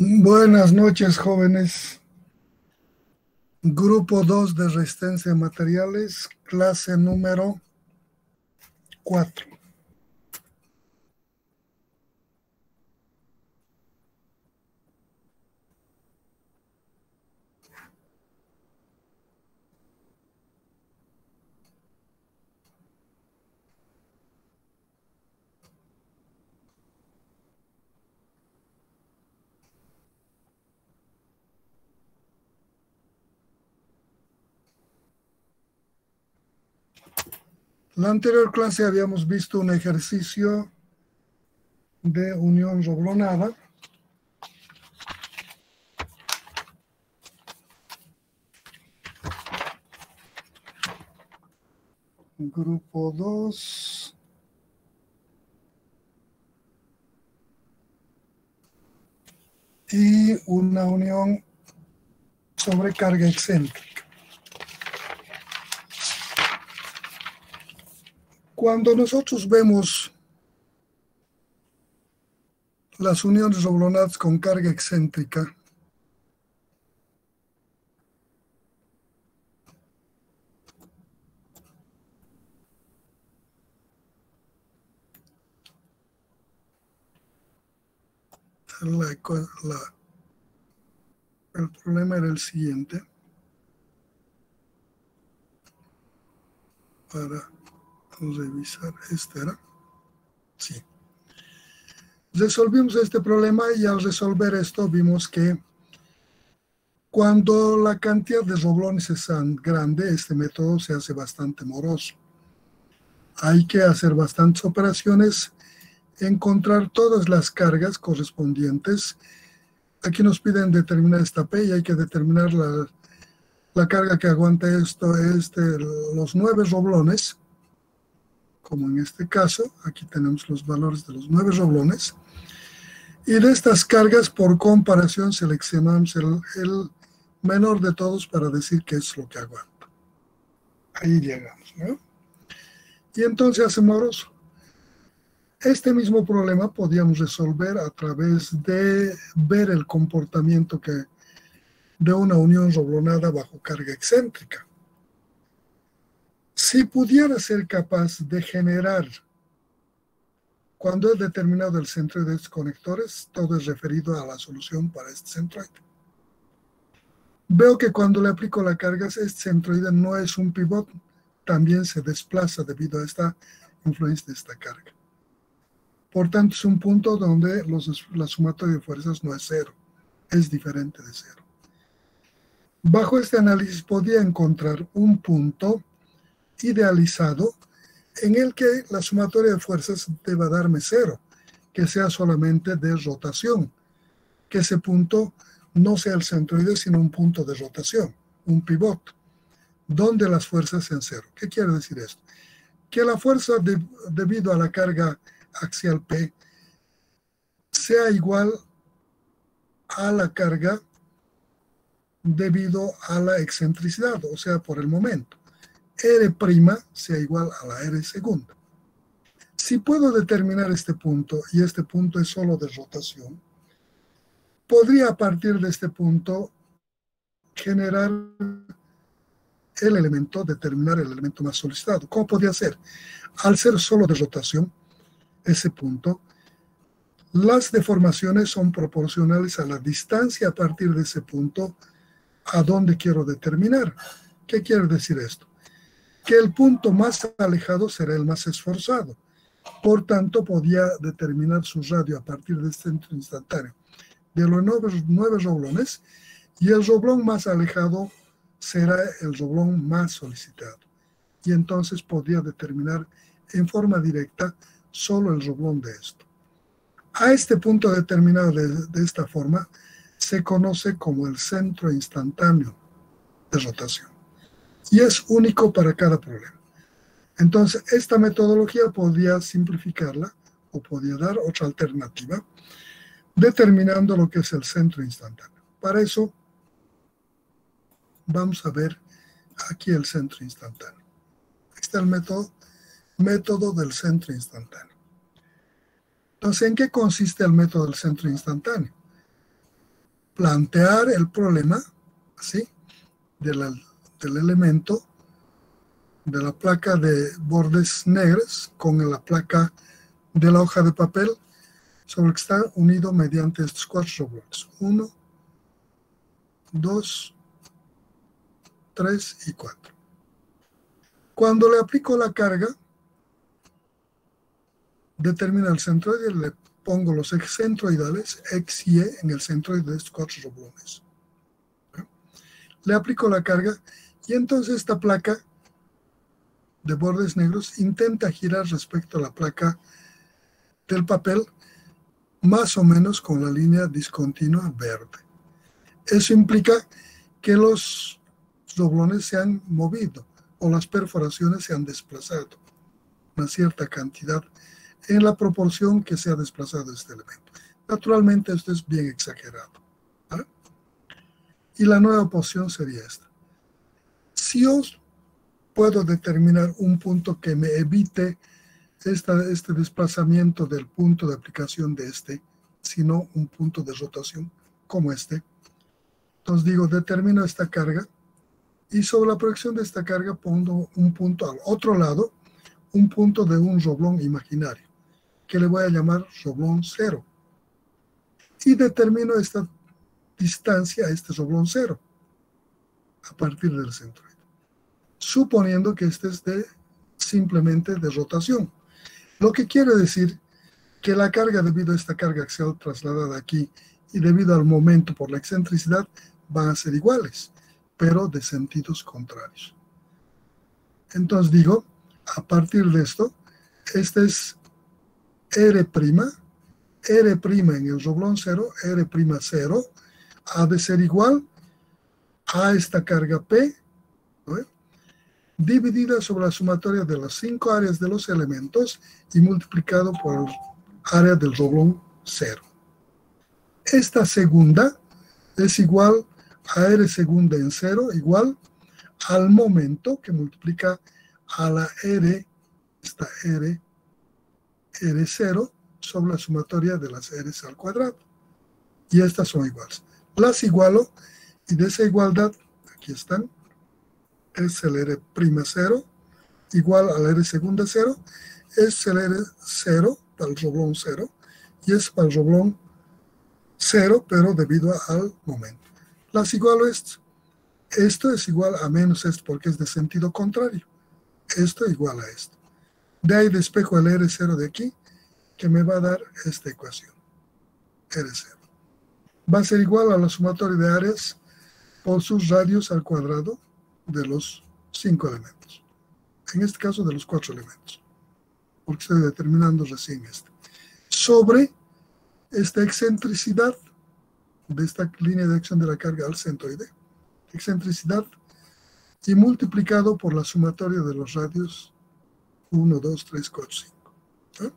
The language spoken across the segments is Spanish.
Buenas noches, jóvenes. Grupo 2 de resistencia a materiales, clase número 4. La anterior clase habíamos visto un ejercicio de unión roblonada. Grupo 2. Y una unión sobre carga excéntrica. Cuando nosotros vemos las uniones roblonadas con carga excéntrica, el problema era el siguiente. Para revisar, era. Sí. Resolvimos este problema y al resolver esto vimos que cuando la cantidad de roblones es tan grande, este método se hace bastante moroso. Hay que hacer bastantes operaciones, encontrar todas las cargas correspondientes. Aquí nos piden determinar esta P y hay que determinar la carga que aguanta esto, los 9 roblones, como en este caso. Aquí tenemos los valores de los 9 roblones. Y de estas cargas, por comparación, seleccionamos el menor de todos para decir qué es lo que aguanta. Ahí llegamos, ¿no? Y entonces hace moroso. Este mismo problema podíamos resolver a través de ver el comportamiento de una unión roblonada bajo carga excéntrica. Si pudiera ser capaz de generar, cuando he determinado el centroide de estos conectores, todo es referido a la solución para este centroide. Veo que cuando le aplico la carga, este centroide no es un pivot, también se desplaza debido a esta influencia de esta carga. Por tanto, es un punto donde la sumatoria de fuerzas no es cero, es diferente de cero. Bajo este análisis podía encontrar un punto idealizado en el que la sumatoria de fuerzas deba darme cero, que sea solamente de rotación, que ese punto no sea el centroide, sino un punto de rotación, un pivot, donde las fuerzas sean cero. ¿Qué quiere decir esto? Que la fuerza debido a la carga axial P sea igual a la carga debido a la excentricidad, o sea, por el momento. R' sea igual a la R segunda. Si puedo determinar este punto, y este punto es solo de rotación, podría a partir de este punto generar el elemento, determinar el elemento más solicitado. ¿Cómo podría ser? Al ser solo de rotación, ese punto, las deformaciones son proporcionales a la distancia a partir de ese punto a donde quiero determinar. ¿Qué quiere decir esto? Que el punto más alejado será el más esforzado. Por tanto, podía determinar su radio a partir del centro instantáneo de los 9 roblones, y el roblón más alejado será el roblón más solicitado. Y entonces podría determinar en forma directa solo el roblón de esto. A este punto determinado de esta forma se conoce como el centro instantáneo de rotación. Y es único para cada problema. Entonces, esta metodología podría simplificarla o podría dar otra alternativa determinando lo que es el centro instantáneo. Para eso, vamos a ver aquí el centro instantáneo. Aquí está el método del centro instantáneo. Entonces, ¿en qué consiste el método del centro instantáneo? plantear el problema, ¿sí?, del elemento de la placa de bordes negros con la placa de la hoja de papel sobre el que está unido mediante estos 4 bloques. 1, 2, 3 y 4. Cuando le aplico la carga, determino el centroide, le pongo los ejes centroidales, X y Y, en el centroide de estos 4 roblones. Le aplico la carga y entonces esta placa de bordes negros intenta girar respecto a la placa del papel, más o menos con la línea discontinua verde. Eso implica que los doblones se han movido o las perforaciones se han desplazado una cierta cantidad en la proporción que se ha desplazado este elemento. Naturalmente esto es bien exagerado, ¿vale? Y la nueva posición sería esta. Si yo puedo determinar un punto que me evite este desplazamiento del punto de aplicación de este, sino un punto de rotación como este, entonces digo, determino esta carga y sobre la proyección de esta carga pongo un punto al otro lado, un punto de un roblón imaginario, que le voy a llamar roblón 0. Y determino esta distancia a este roblón 0 a partir del centroide, suponiendo que este es simplemente de rotación. Lo que quiere decir que la carga, debido a esta carga axial trasladada aquí y debido al momento por la excentricidad, van a ser iguales, pero de sentidos contrarios. Entonces digo, a partir de esto, este es R', R' en el roblón 0, R'0, ha de ser igual a esta carga P, ¿no?, dividida sobre la sumatoria de las 5 áreas de los elementos y multiplicado por el área del roblón 0. Esta segunda es igual a R segunda en 0, igual al momento que multiplica a la R, esta R0, sobre la sumatoria de las R's al cuadrado. Y estas son iguales. Las igualo y de esa igualdad, aquí están, es el R'0 igual a la R segunda 0, es el R0 para el roblón 0 y es para el roblón 0, pero debido al momento. Las igualo esto es igual a menos esto porque es de sentido contrario. Esto igual a esto. De ahí despejo el R0 de aquí, que me va a dar esta ecuación. R0 va a ser igual a la sumatoria de áreas por sus radios al cuadrado de los 5 elementos. En este caso de los 4 elementos, porque estoy determinando recién este. Sobre esta excentricidad de esta línea de acción de la carga al centroide, excentricidad, y multiplicado por la sumatoria de los radios 1, 2, 3, 4, 5. ¿Sí?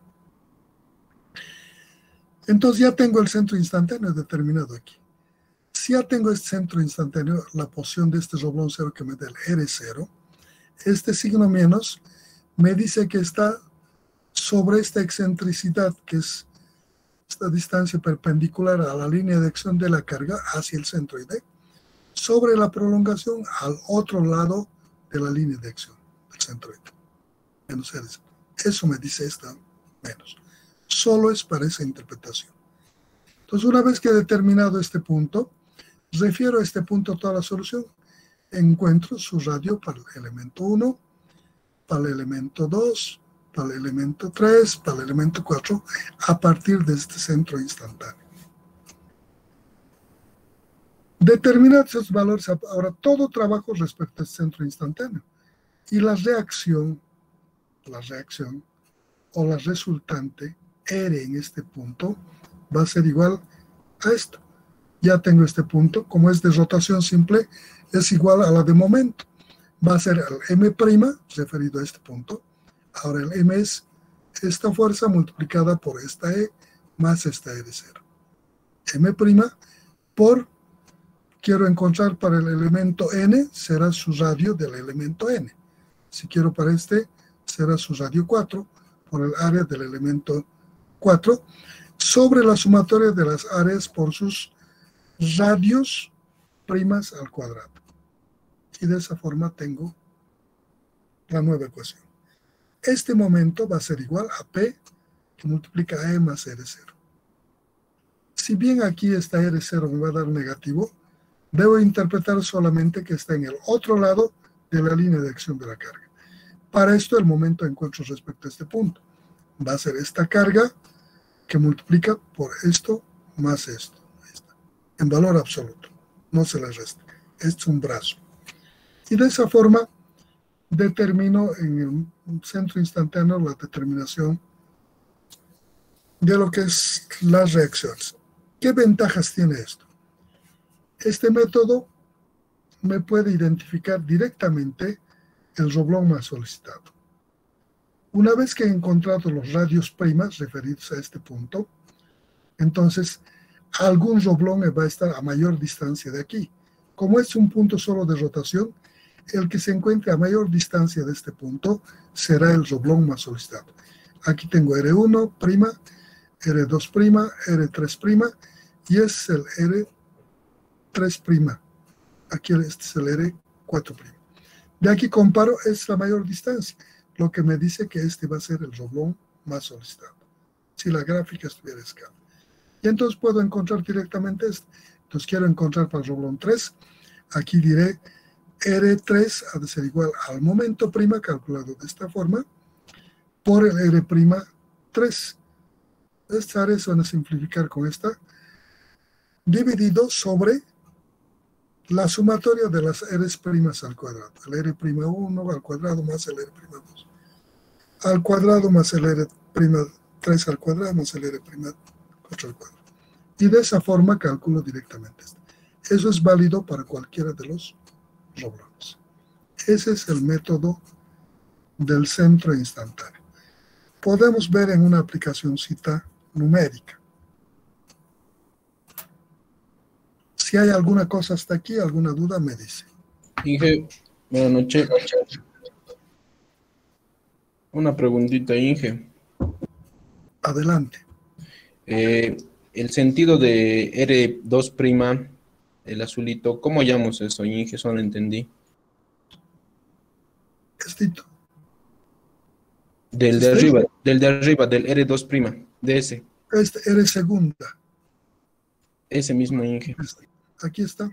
Entonces ya tengo el centro instantáneo determinado aquí. Si ya tengo este centro instantáneo, la posición de este roblón 0 que me da el R0, este signo menos me dice que está sobre esta excentricidad, que es esta distancia perpendicular a la línea de acción de la carga hacia el centroide, sobre la prolongación al otro lado de la línea de acción del centroide. Menos R0. Eso me dice esta menos. Solo es para esa interpretación. Entonces, una vez que he determinado este punto, refiero a este punto toda la solución. Encuentro su radio para el elemento 1, para el elemento 2, para el elemento 3, para el elemento 4, a partir de este centro instantáneo. Determinar esos valores, ahora todo trabajo respecto al centro instantáneo. Y la reacción o la resultante, R en este punto, va a ser igual a esto. Ya tengo este punto, como es de rotación simple, es igual a la de momento. Va a ser el M', referido a este punto. Ahora el M es esta fuerza multiplicada por esta E más esta R0. M' por, quiero encontrar para el elemento N, será su radio del elemento N. Si quiero para este, será su radio 4 por el área del elemento 4, sobre la sumatoria de las áreas por sus radios primas al cuadrado. Y de esa forma tengo la nueva ecuación. Este momento va a ser igual a P que multiplica a E más R0. Si bien aquí esta R0 me va a dar negativo, debo interpretar solamente que está en el otro lado de la línea de acción de la carga. Para esto el momento encuentro respecto a este punto va a ser esta carga que multiplica por esto más esto, en valor absoluto, no se le resta, es un brazo. Y de esa forma determino en el centro instantáneo la determinación de lo que es las reacciones. ¿Qué ventajas tiene esto? Este método me puede identificar directamente el roblón más solicitado. Una vez que he encontrado los radios primas referidos a este punto, entonces algún roblón va a estar a mayor distancia de aquí. Como es un punto solo de rotación, el que se encuentre a mayor distancia de este punto será el roblón más solicitado. Aquí tengo R1', R2', R3', y es el R3'. Aquí este es el R4'. De aquí comparo, es la mayor distancia, lo que me dice que este va a ser el roblón más solicitado, si la gráfica estuviera a escala. Y entonces puedo encontrar directamente este. Entonces quiero encontrar para el roblón 3, aquí diré R3 ha de ser igual al momento prima, calculado de esta forma, por el R'3. Estas áreas van a simplificar con esta, dividido sobre la sumatoria de las R's primas al cuadrado. El R'1 al cuadrado más el R'2 al cuadrado más el R'3 al cuadrado más el R'4 al cuadrado. Y de esa forma calculo directamente esto. Eso es válido para cualquiera de los roblones. Ese es el método del centro instantáneo. Podemos ver en una aplicacióncita numérica. Si hay alguna cosa hasta aquí, alguna duda, me dice. Inge, buenas noches. Una preguntita, Inge. Adelante. El sentido de R2', el azulito, ¿cómo llamamos eso, Inge? Eso no lo entendí. Estito. Del de arriba, del R2', de ese. Este R segunda. Ese mismo, Inge. Aquí está.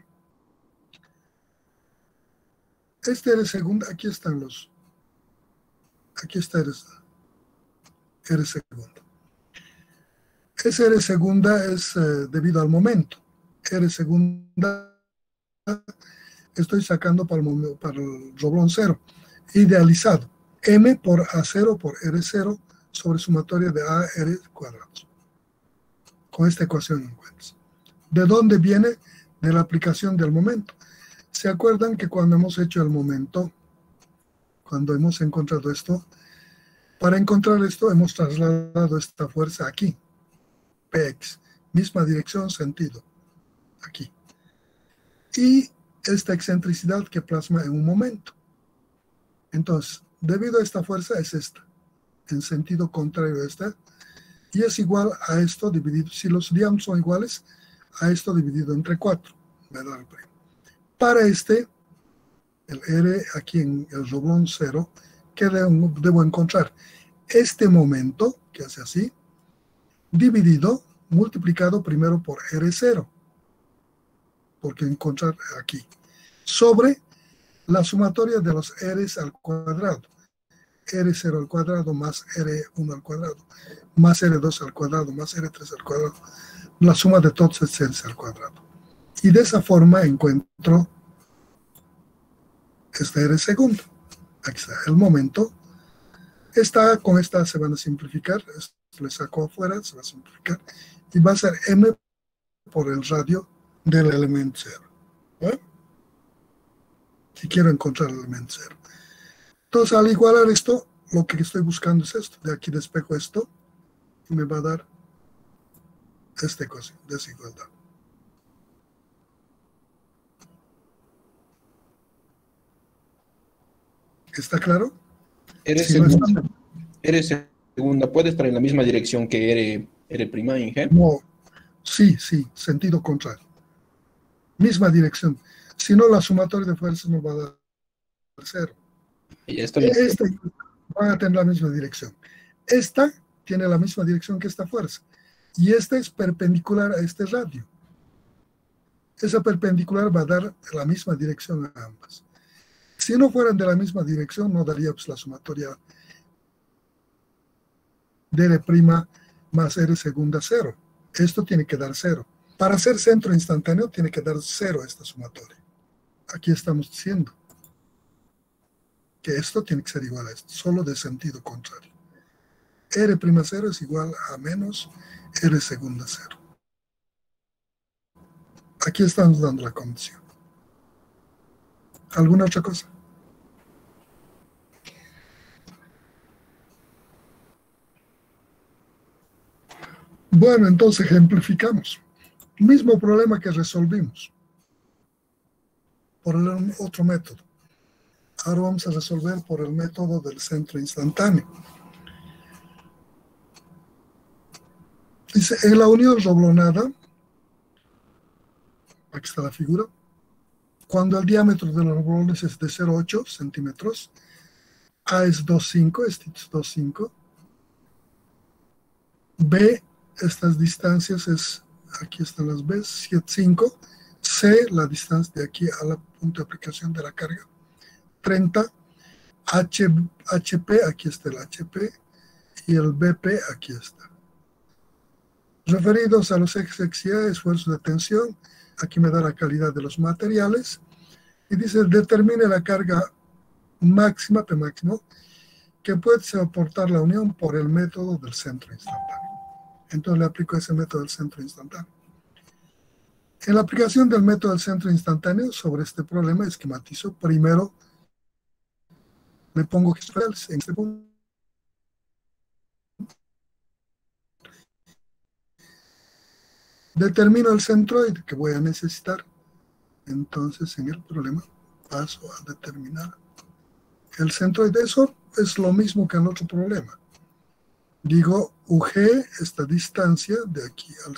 Este R segunda, aquí están los. Aquí está R segunda. Ese R segunda es debido al momento. R segunda estoy sacando para el roblón 0, idealizado. M por A0 por R0 sobre sumatoria de A R cuadrados. Con esta ecuación encuentras. ¿De dónde viene? De la aplicación del momento. ¿Se acuerdan que cuando hemos hecho el momento, cuando hemos encontrado esto, para encontrar esto hemos trasladado esta fuerza aquí, Px, misma dirección, sentido, aquí. Y esta excentricidad que plasma en un momento. Entonces, debido a esta fuerza es esta, en sentido contrario a esta, y es igual a esto dividido, si los diámetros son iguales, a esto dividido entre 4, me da el primo. Para este, el R aquí en el roblón 0, ¿qué debo encontrar? Este momento, que hace así, dividido, multiplicado primero por R0, porque encontrar aquí, sobre la sumatoria de los R's al cuadrado. R0 al cuadrado más R1 al cuadrado, más R2 al cuadrado, más R3 al cuadrado. La suma de todos es R al cuadrado. Y de esa forma encuentro este R segundo. Aquí está el momento. Con esta se van a simplificar. Esto le saco afuera, se va a simplificar. Y va a ser M por el radio del elemento 0. ¿Eh? Si quiero encontrar el elemento 0. Entonces, al igualar esto, lo que estoy buscando es esto. De aquí despejo esto y me va a dar esta ecuación, desigualdad. ¿Está claro? R segunda, ¿puede estar en la misma dirección que R', Inge? No, sí, sentido contrario. misma dirección. Si no, la sumatoria de fuerzas nos va a dar cero. Y esto Esta van a tener la misma dirección. Esta tiene la misma dirección que esta fuerza. Y esta es perpendicular a este radio. Esa perpendicular va a dar la misma dirección a ambas. Si no fueran de la misma dirección, no daría pues, la sumatoria de R' más R segunda 0. Esto tiene que dar 0. Para ser centro instantáneo tiene que dar 0 esta sumatoria. Aquí estamos diciendo que esto tiene que ser igual a esto, solo de sentido contrario. R'0 es igual a menos R segunda 0. Aquí estamos dando la condición. ¿Alguna otra cosa? Bueno, entonces ejemplificamos. Mismo problema que resolvimos por el otro método. Ahora vamos a resolver por el método del centro instantáneo. Dice, en la unión roblonada, aquí está la figura, cuando el diámetro de los roblones es de 0,8 centímetros, A es 2,5, este es 2,5, B, estas distancias es, aquí están las B, 7,5, C, la distancia de aquí a la punto de aplicación de la carga, 30, HP, aquí está el HP, y el BP, aquí está. Referidos a los ejes X y Y, esfuerzo de tensión, aquí me da la calidad de los materiales, y dice, determine la carga máxima, P máximo, que puede soportar la unión por el método del centro instantáneo. Entonces le aplico ese método del centro instantáneo. En la aplicación del método del centro instantáneo sobre este problema esquematizo. Primero le pongo que en este punto. Determino el centroide que voy a necesitar. Entonces en el problema paso a determinar el centroide. Eso es lo mismo que en el otro problema. Digo UG, esta distancia de aquí al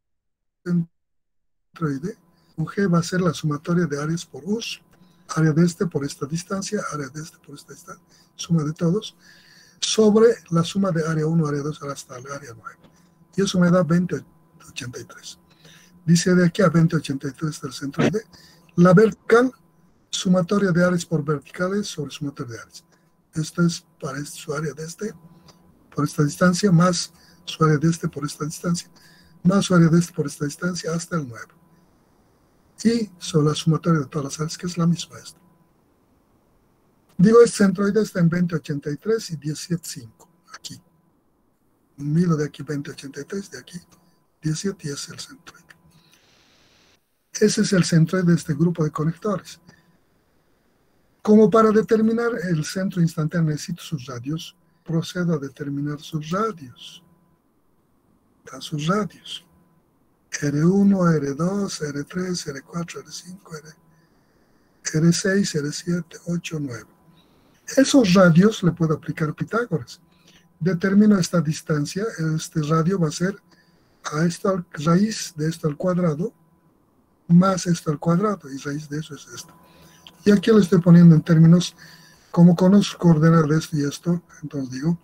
centroide. UG va a ser la sumatoria de áreas por US. Área de este por esta distancia, área de este por esta distancia, suma de todos, sobre la suma de área 1, área 2 hasta el área 9. Y eso me da 20,83. Dice de aquí a 20,83 del centroide. La vertical, sumatoria de áreas por verticales sobre sumatoria de áreas. Esto es para su área de este por esta distancia, más su área de este por esta distancia, más su área de este por esta distancia, hasta el 9. Y sobre la sumatoria de todas las áreas, que es la misma esta. Digo, este centroide está en 20,83 y 17,5, aquí. Mido de aquí 20,83, de aquí 17 y ese es el centroide. Ese es el centroide de este grupo de conectores. Como para determinar el centro instantáneo necesito sus radios, procedo a determinar sus radios. A sus radios. R1, R2, R3, R4, R5, R6, R7, 8, 9. Esos radios le puedo aplicar Pitágoras. Determino esta distancia, este radio va a ser a esta raíz de esto al cuadrado, más esto al cuadrado, y raíz de eso es esto. Y aquí lo estoy poniendo en términos, como conozco coordenar de esto y esto, entonces digo,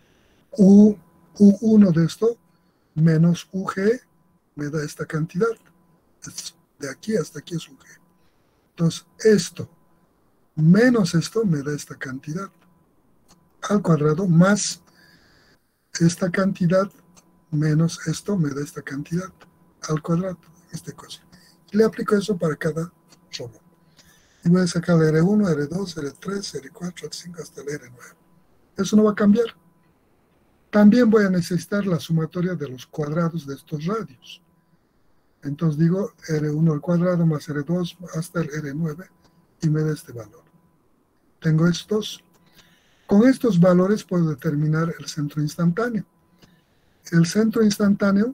U1 de esto, menos UG, me da esta cantidad. De aquí hasta aquí es UG. Entonces, esto menos esto me da esta cantidad al cuadrado, más esta cantidad menos esto me da esta cantidad al cuadrado, esta ecuación. Y le aplico eso para cada robot. Y voy a sacar el R1, R2, R3, R4, R5 hasta el R9. Eso no va a cambiar. También voy a necesitar la sumatoria de los cuadrados de estos radios. Entonces digo R1 al cuadrado más R2 hasta el R9 y me da este valor. Tengo estos. Con estos valores puedo determinar el centro instantáneo. El centro instantáneo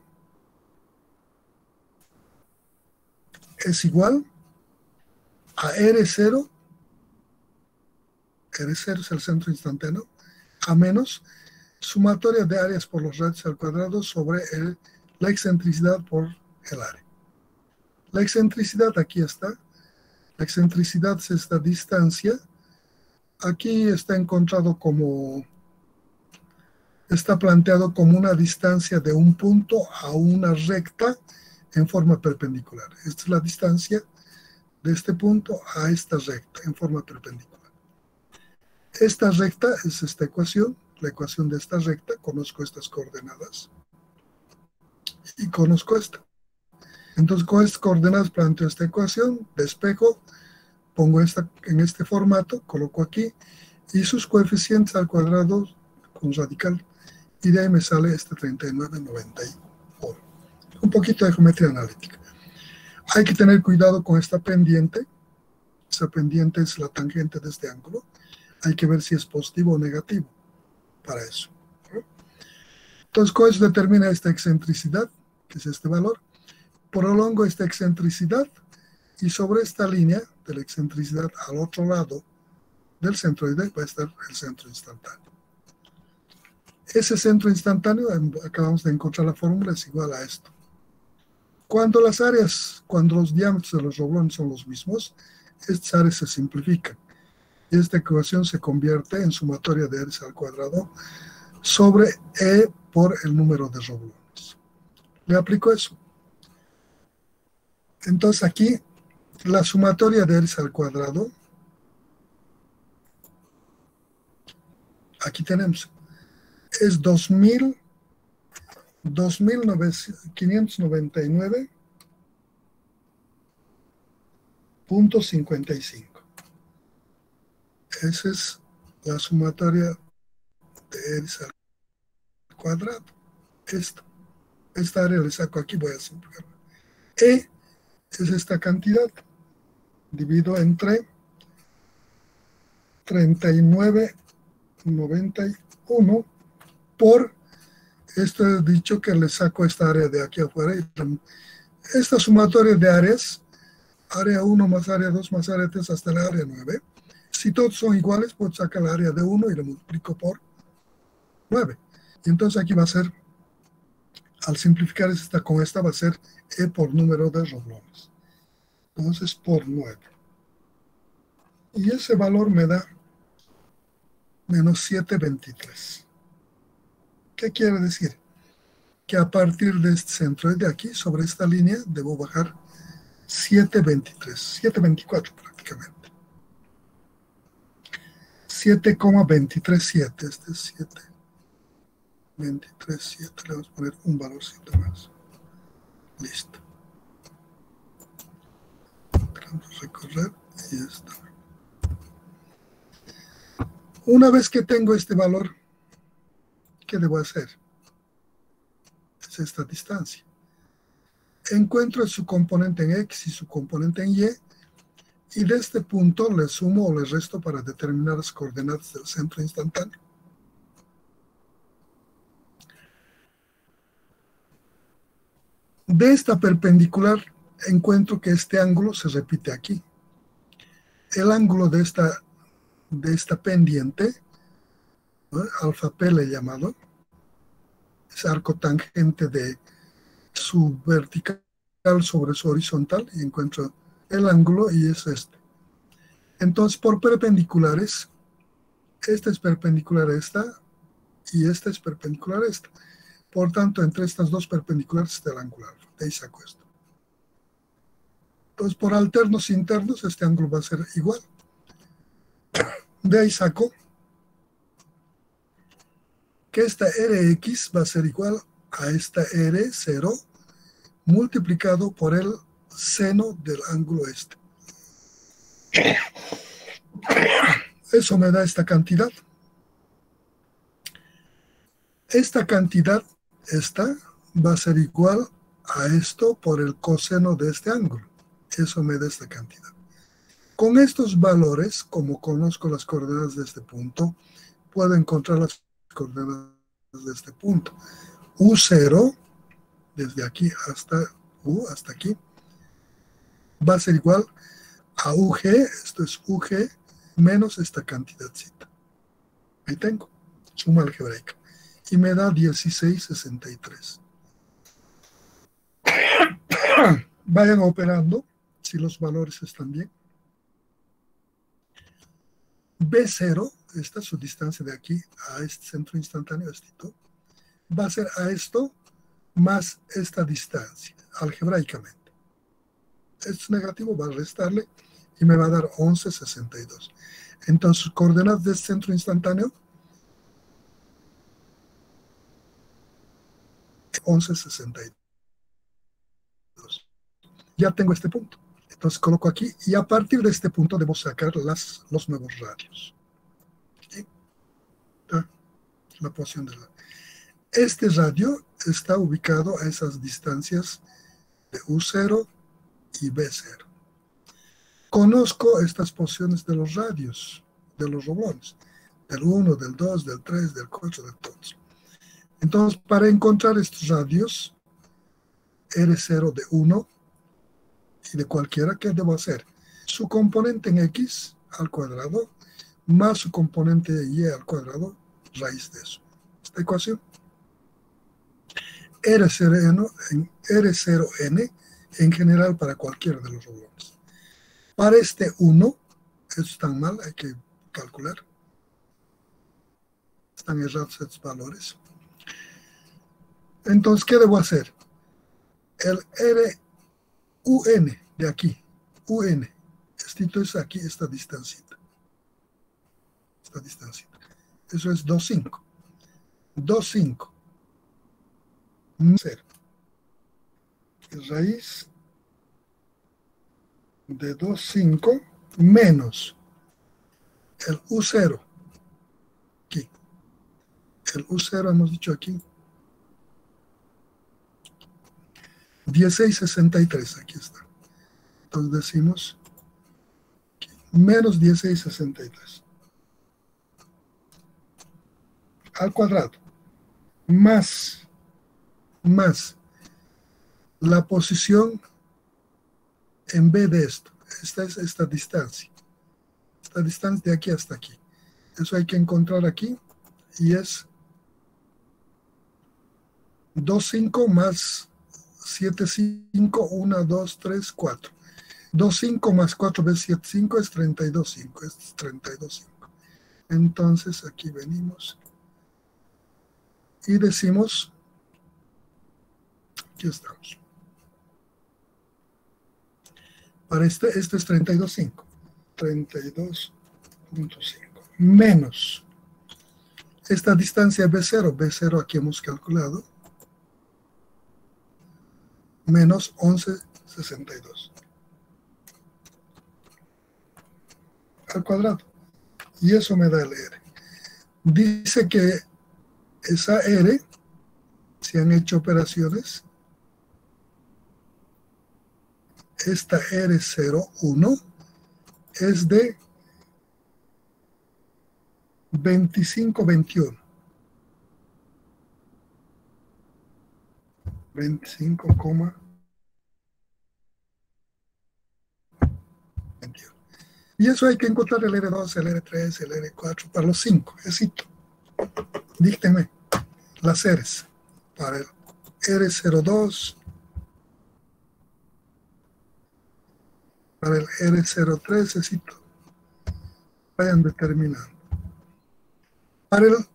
es igual a R0. R0 es el centro instantáneo, a menos sumatoria de áreas por los radios al cuadrado sobre la excentricidad por el área. La excentricidad aquí está. La excentricidad es esta distancia. Aquí está encontrado como, está planteado como una distancia de un punto a una recta en forma perpendicular. Esta es la distancia de este punto a esta recta en forma perpendicular. Esta recta es esta ecuación, la ecuación de esta recta. Conozco estas coordenadas y conozco esta. Entonces, con estas coordenadas planteo esta ecuación, despejo, pongo esta en este formato, coloco aquí, y sus coeficientes al cuadrado con radical, y de ahí me sale este 39,91. Un poquito de geometría analítica. Hay que tener cuidado con esta pendiente. Esa pendiente es la tangente de este ángulo. Hay que ver si es positivo o negativo para eso. Entonces, con eso determina esta excentricidad, que es este valor. Prolongo esta excentricidad y sobre esta línea de la excentricidad al otro lado del centroide va a estar el centro instantáneo. Ese centro instantáneo, acabamos de encontrar la fórmula, es igual a esto. Cuando los diámetros de los roblones son los mismos, estas áreas se simplifican. Y esta ecuación se convierte en sumatoria de r al cuadrado sobre E por el número de roblones. Le aplico eso. Entonces aquí la sumatoria de r al cuadrado, aquí tenemos, es 2.599.55. Esa es la sumatoria de r al cuadrado. Esta área le saco aquí, voy a simplificar. E es esta cantidad, divido entre 39,91 por, esto he dicho que le saco esta área de aquí afuera. Esta sumatoria de áreas, área 1 más área 2 más área 3 hasta la área 9. Si todos son iguales, puedo sacar la área de 1 y lo multiplico por 9. Y entonces aquí va a ser, al simplificar esta con esta, va a ser E por número de roblones. Entonces, por 9. Y ese valor me da menos 7,23. ¿Qué quiere decir? Que a partir de este centro de aquí, sobre esta línea, debo bajar 7,23, 7,24 prácticamente. 7,237, este es 7,237, le vamos a poner un valorcito más. Listo. Vamos a recorrer y ya está. Una vez que tengo este valor, ¿qué debo hacer? Es esta distancia. Encuentro su componente en X y su componente en Y, y de este punto le sumo o le resto para determinar las coordenadas del centro instantáneo. De esta perpendicular encuentro que este ángulo se repite aquí. El ángulo de esta pendiente, ¿no? Alfa P le he llamado, es arco tangente de su vertical sobre su horizontal, y encuentro el ángulo y es este. Entonces, por perpendiculares, esta es perpendicular a esta y esta es perpendicular a esta. Por tanto, entre estas dos perpendiculares está el ángulo alfa. De ahí saco esto. Entonces, por alternos internos, este ángulo va a ser igual. De ahí saco que esta Rx va a ser igual a esta R0 multiplicado por el seno del ángulo este. Eso me da esta cantidad. Esta cantidad, esta, va a ser igual a esto por el coseno de este ángulo. Eso me da esta cantidad. Con estos valores, como conozco las coordenadas de este punto, puedo encontrar las coordenadas de este punto. U0, desde aquí hasta U, hasta aquí, va a ser igual a UG, esto es UG, menos esta cantidadcita. Ahí tengo, suma algebraica. Y me da 16,63. Vayan operando si los valores están bien. B0, esta es su distancia de aquí a este centro instantáneo, va a ser a esto más esta distancia, algebraicamente. Esto es negativo, va a restarle y me va a dar 11,62. Entonces, coordenadas de este centro instantáneo, 11,62. Ya tengo este punto. Entonces coloco aquí y a partir de este punto debo sacar los nuevos radios. ¿Sí? La posición de este radio está ubicado a esas distancias de U0 y B0. Conozco estas posiciones de los radios, de los roblones, del 1, del 2, del 3, del 4, de todos. Entonces, para encontrar estos radios, R0 de 1 y de cualquiera, ¿qué debo hacer? Su componente en X al cuadrado más su componente Y al cuadrado, raíz de eso. Esta ecuación. R0n en general para cualquiera de los roblones. Para este 1, esto está mal, hay que calcular. Están errados estos valores. Entonces, ¿qué debo hacer? El RUN de aquí, UN, esto es aquí, esta distancita. Esta distancita. Eso es 2,5. 2,5. 0. Raíz de 2,5 menos el U0. Aquí. El U0 hemos dicho aquí. 16,63. Aquí está. Entonces decimos aquí, menos 16,63. Al cuadrado. Más la posición en B de esto. Esta es esta distancia. Esta distancia de aquí hasta aquí. Eso hay que encontrar aquí. Y es 2,5 más 7,5, 1, 2, 3, 4. 2,5 más 4 veces 7,5 es 32,5. Esto es 32,5. Entonces aquí venimos y decimos, aquí estamos. Para este es 32,5. 32,5. Menos esta distancia B0. B0 aquí hemos calculado. Menos 11,62. Al cuadrado. Y eso me da el R. Dice que esa R, si han hecho operaciones, esta R01 es de 25,21. 25,21. Y eso hay que encontrar el R2, el R3, el R4 para los 5. Éxito. Díctenme las R's. Para el R02, para el R03, éxito. Vayan determinando. Para el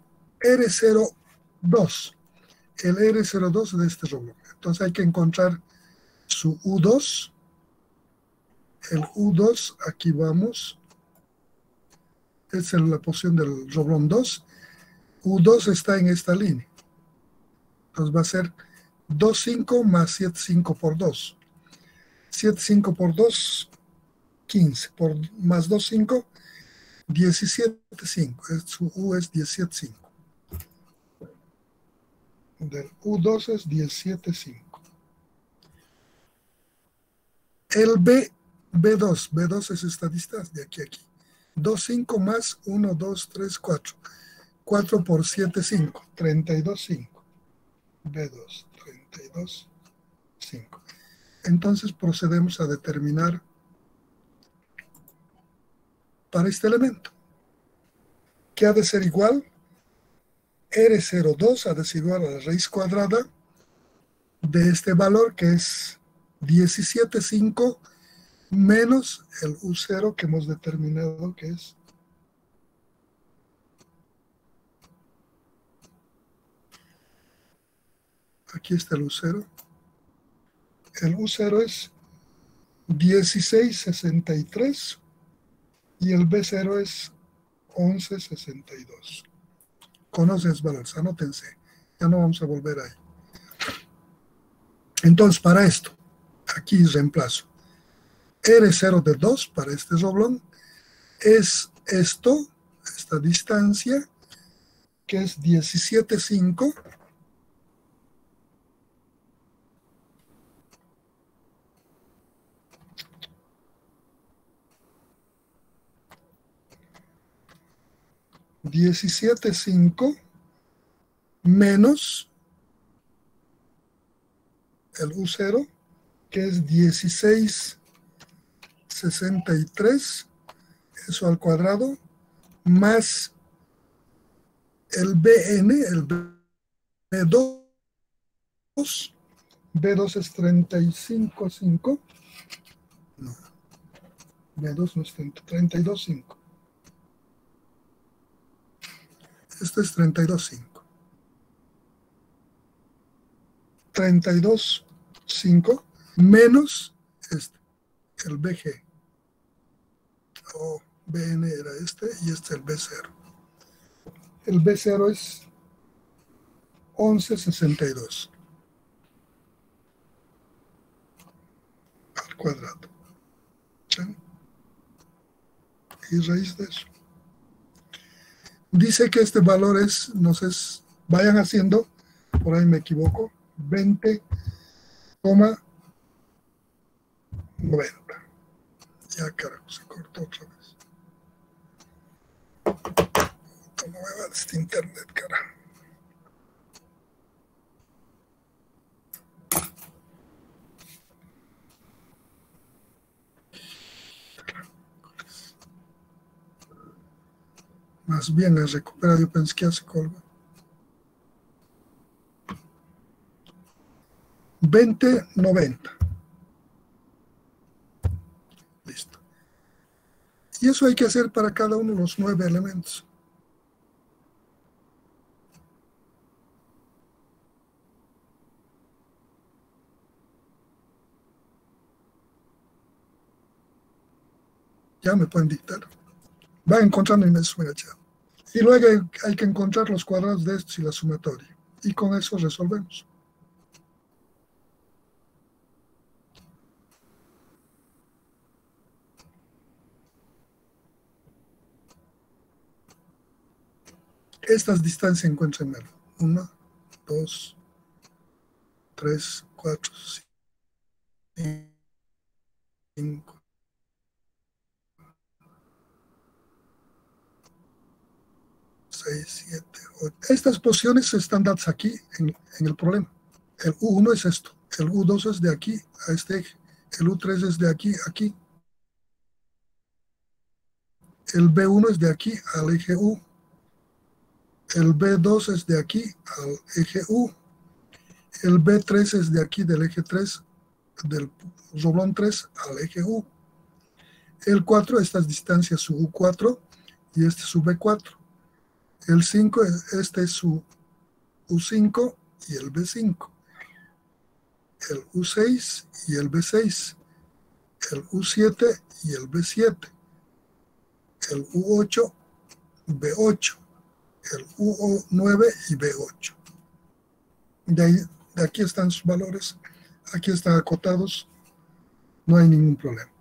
R02, el R02 de este roblón. Entonces hay que encontrar su U2. El U2, aquí vamos. Esa es la posición del roblón 2. U2 está en esta línea. Entonces va a ser 2,5 más 7,5 por 2. 7,5 por 2, 15. Más 2,5, 17,5. Su U es 17,5. Del U2 es 17,5. El B2 es esta distancia de aquí a aquí. 2,5 más 1, 2, 3, 4. 4 por 7, 5. 32,5. B2, 32,5. Entonces procedemos a determinar para este elemento, que ha de ser igual, R02 ha de ser igual a la raíz cuadrada de este valor que es 17,5 menos el U0 que hemos determinado que es aquí está el U0. El U0 es 16,63 y el B0 es 11,62. Conoces valores, anótense. Ya no vamos a volver ahí. Entonces, para esto, aquí reemplazo. R0 de 2 para este doblón es esto, esta distancia, que es 17,5 17,5 menos el U0, que es 16,63, eso al cuadrado, más el BN, el B2, B2 es 35,5, no, B2 no es 32,5, este es 32,5. 32,5 menos este, el BG, o BN era este, y este el B0. El B0 es 11,62 al cuadrado. ¿Sí? Y raíz de eso. Dice que este valor es, no sé, vayan haciendo, por ahí me equivoco, 20,90. Ya carajo, se cortó otra vez. ¿Cómo me va este internet, carajo? Más bien la recupera, yo pensé que ya se colgó. 20,90. Listo. Y eso hay que hacer para cada uno de los 9 elementos. Ya me pueden dictar. Va encontrando y me suena ya. Y luego hay que encontrar los cuadrados de estos y la sumatoria. Y con eso resolvemos. Estas distancias encuéntrenmelo. 1, 2, 3, 4, 5, 6, 7, 8. Estas posiciones están dadas aquí en el problema. El U1 es esto. El U2 es de aquí a este eje. El U3 es de aquí a aquí. El B1 es de aquí al eje U. El B2 es de aquí al eje U. El B3 es de aquí del eje 3, del doblón 3 al eje U. El 4, estas distancias su U4 y este su B4. El 5, este es su U5 y el B5. El U6 y el B6. El U7 y el B7. El U8, B8. El U9 y B8. De aquí están sus valores. Aquí están acotados. No hay ningún problema.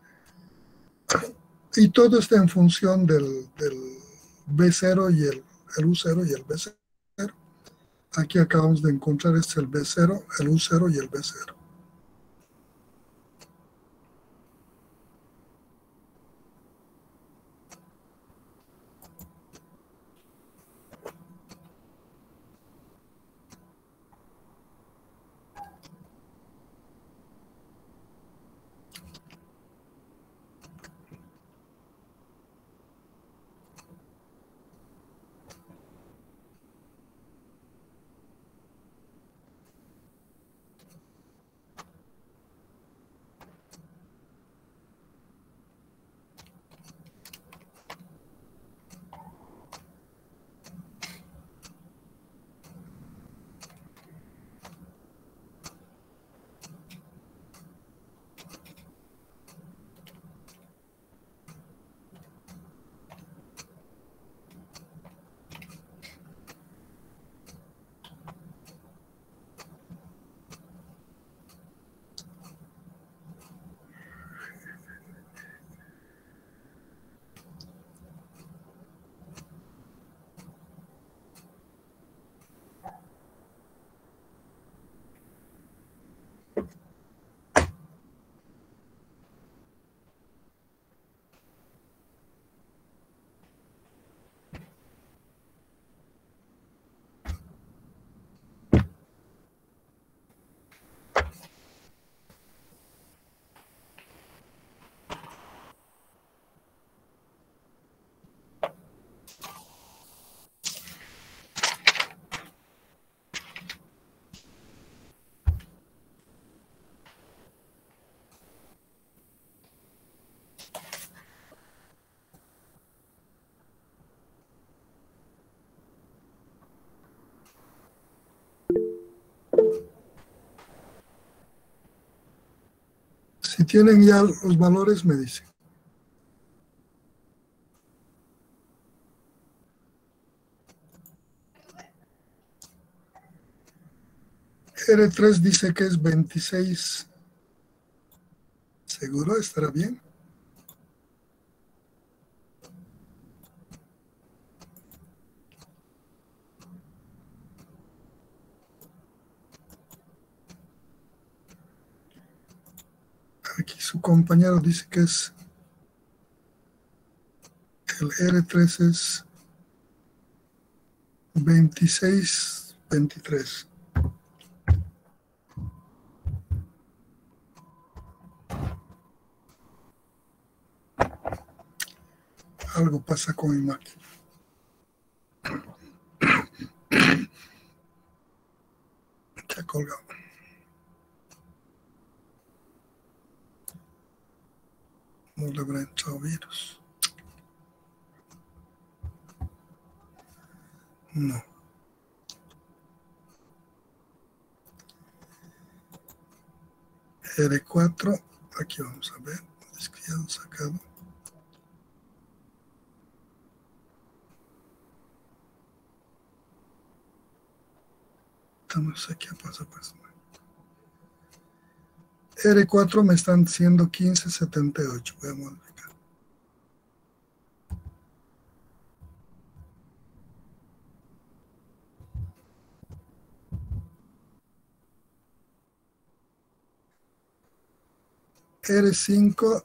Y todo está en función del B0 y el U0 y el B0. Aquí acabamos de encontrar este es el B0, el U0 y el B0. tienen ya los valores, me dicen. R3 dice que es 26. ¿Seguro? ¿Estará bien? Aquí su compañero dice que es el R3 es 26, 23. Algo pasa con mi máquina. Se ha colgado. No le habrá entrado virus. No. R4, aquí vamos a ver. Es que ya lo han sacado. No sé qué pasa, pues. R4 me están diciendo 1578. Voy a modificar. R5,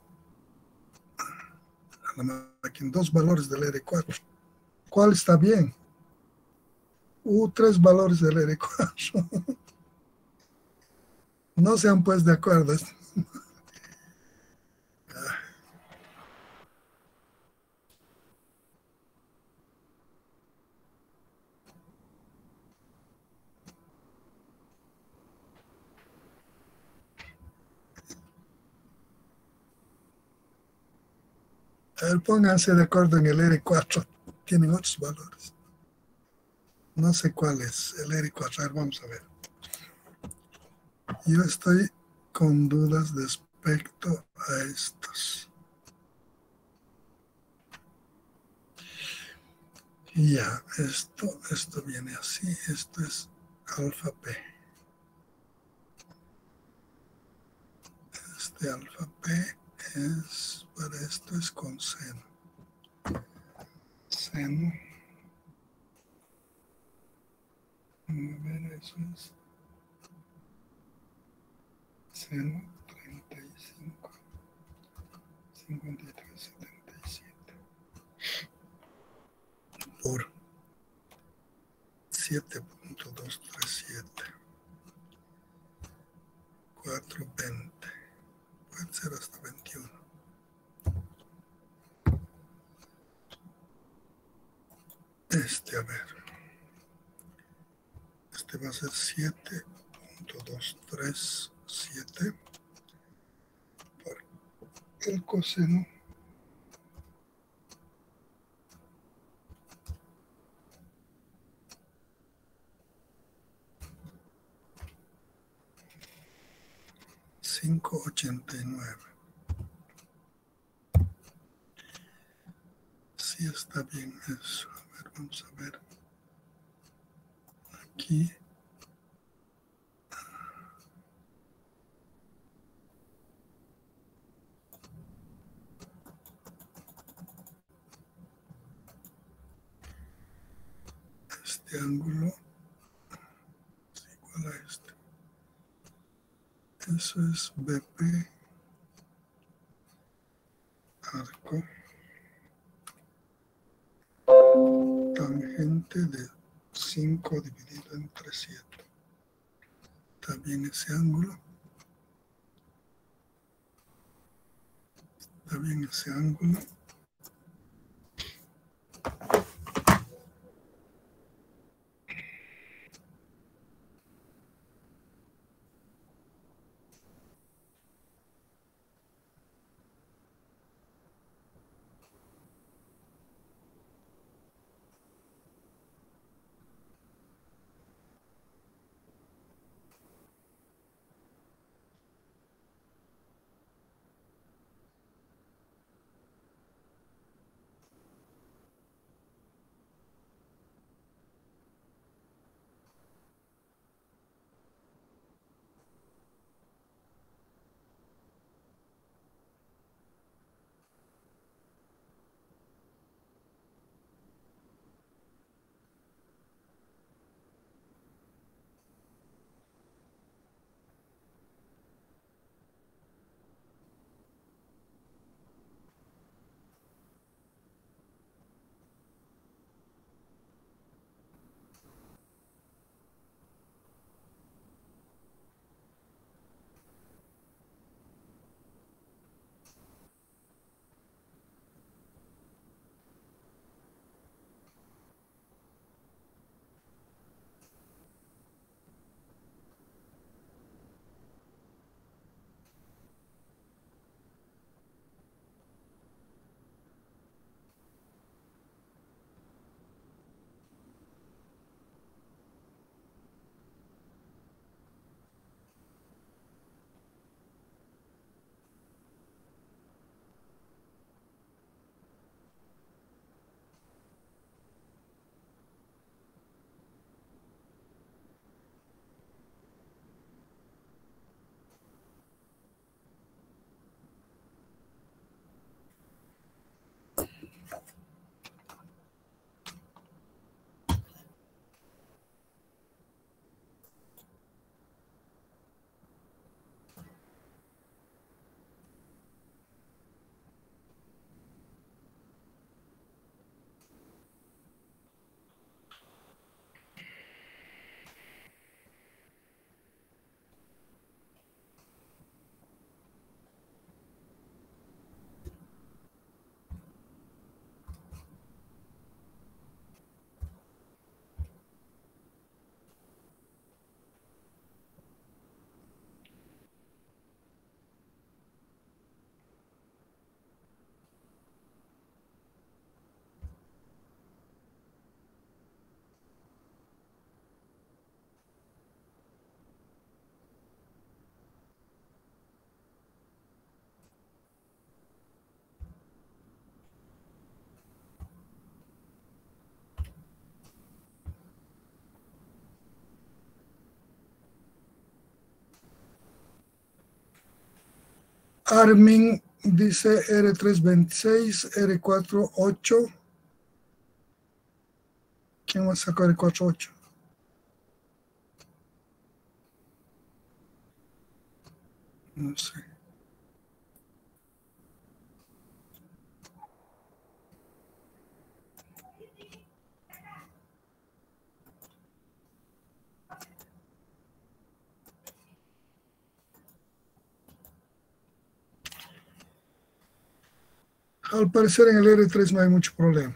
la máquina, dos valores del R4. ¿Cuál está bien? Tres valores del R4. No se han puesto de acuerdo. A ver, pónganse de acuerdo en el R4. Tienen otros valores. No sé cuál es el R4. A ver, vamos a ver. Yo estoy con dudas respecto a estos. Ya, esto viene así. Esto es alfa P. Este alfa P es, para esto es con seno. Seno. A ver, eso es seno 35, 53, 77 por 7.237, 420, puede ser hasta 21. A ver, va a ser 7.237 por el coseno $5.89. Sí está bien eso. A ver, vamos a ver. Aquí. Este ángulo es igual a este. Eso es BP arco tangente de 5 dividido entre 7. Está bien ese ángulo. Está bien ese ángulo. Armin dice R326, R48. ¿Quién más sacó R48? No sé. Al parecer en el R3 no hay mucho problema.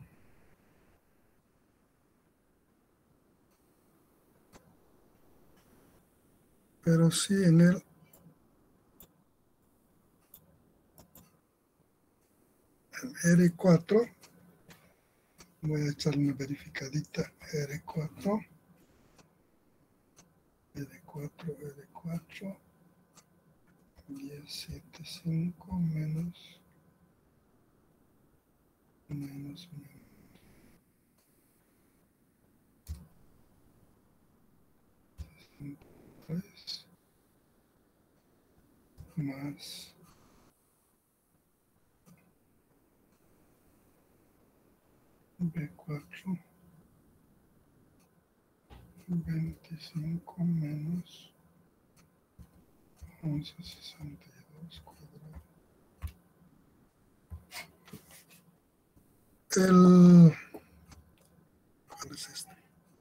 Pero sí en el R4. Voy a echar una verificadita. R4. R4, R4. 1075 menos. Menos. 3 más B4 25 menos 1162 cuadrado. ¿Cuál es este?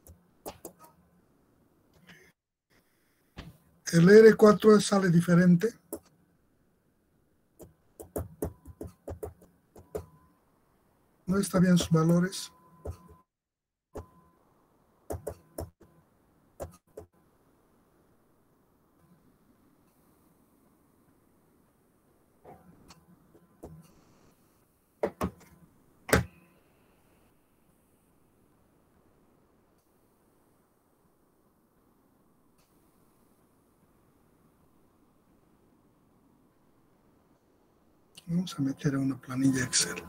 El R4 sale diferente. No está bien sus valores. Vamos a meter a una planilla Excel.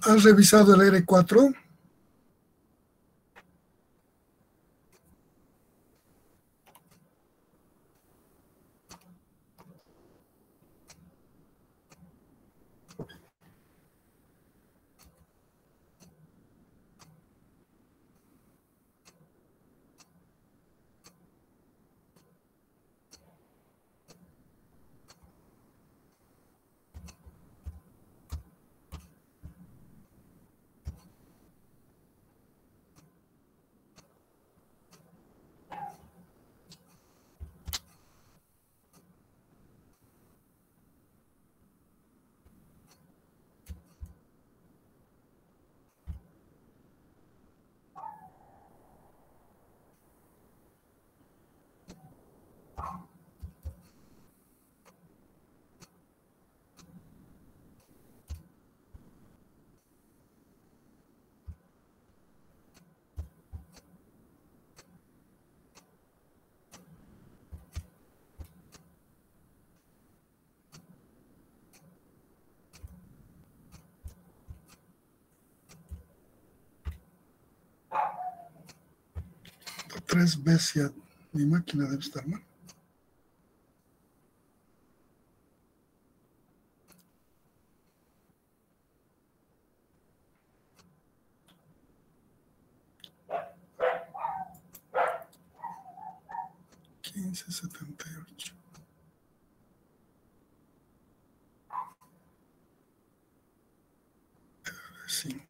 ¿Has revisado el R4? Tres veces ya. Mi máquina debe estar mal. $15.78. R5.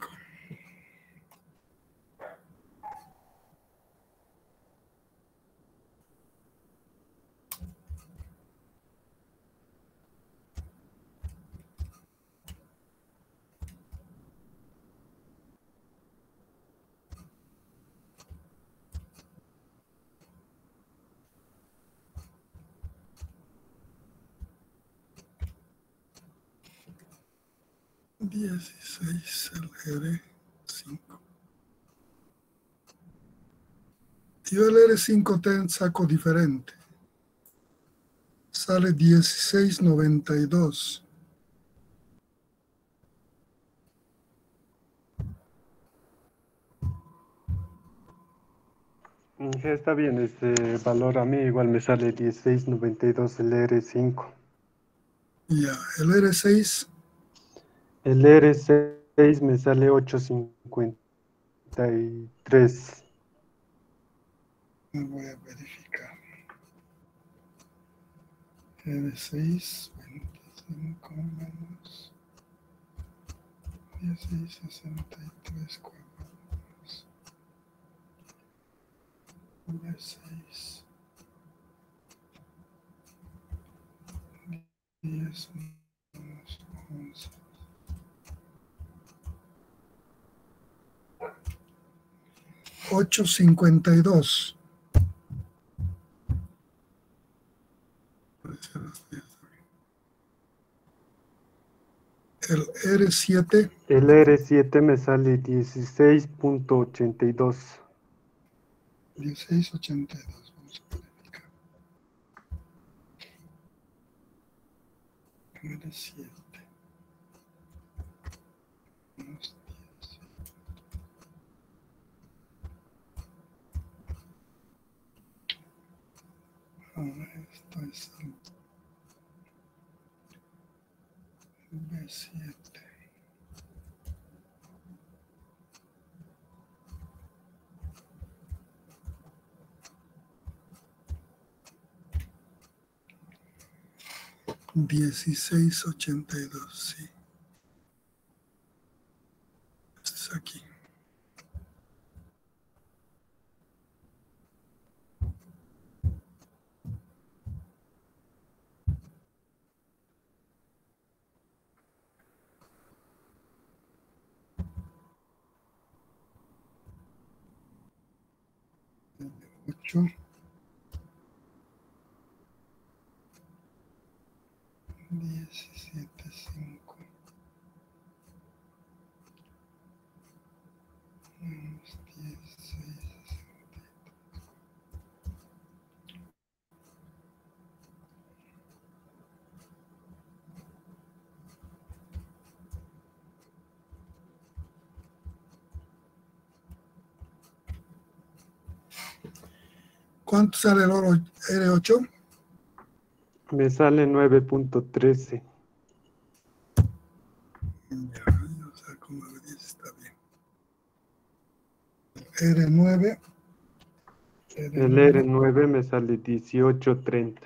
16 el R5. Yo el R5 te saco diferente. Sale 16.92. Está bien, este valor a mí igual me sale 16.92 el R5. Ya, el R6. El R6 me sale 8.53. Voy a verificar. R6, 25 menos 16.63 cuadrados. R6. 10 menos 11. 8.52. El R7. El R7 me sale 16.82. 16.82. Vamos a verificar. R7. Menos 10. Ahora esto es el B7. $16.82, sí. Este es aquí. Ocho. 17.5 menos 16. 17.5 ¿Cuánto sale el oro R8? Me sale 9.13. Ya, o sea, como lo dice, está bien. R9. El R9 me sale 18.30.